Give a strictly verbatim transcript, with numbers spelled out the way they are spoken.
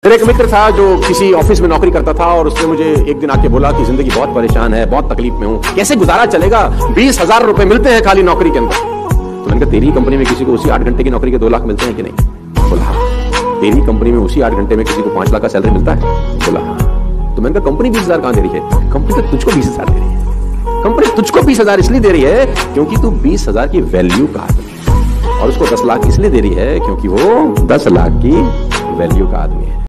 मेरा एक मित्र था जो किसी ऑफिस में नौकरी करता था और उसने मुझे एक दिन आके बोला कि जिंदगी बहुत परेशान है, बहुत तकलीफ में हूँ, कैसे गुजारा चलेगा, बीस हजार रुपए मिलते हैं खाली नौकरी के अंदर। तो मैंने कहा तेरी कंपनी में किसी को उसी आठ घंटे की नौकरी के दो लाख मिलते हैं कि नहीं? बोला हाँ। तेरी कंपनी में उसी आठ घंटे में किसी को पांच लाख का सैलरी मिलता है? बोला हाँ। तो मैंने कहा कंपनी बीस हजार कहां दे रही है? कंपनी तो तुझको बीस हजार दे रही है। कंपनी तुझको बीस हजार इसलिए दे रही है क्योंकि तू बीस हजार की वैल्यू का आदमी है, और उसको दस लाख इसलिए दे रही है क्योंकि वो दस लाख की वैल्यू का आदमी है।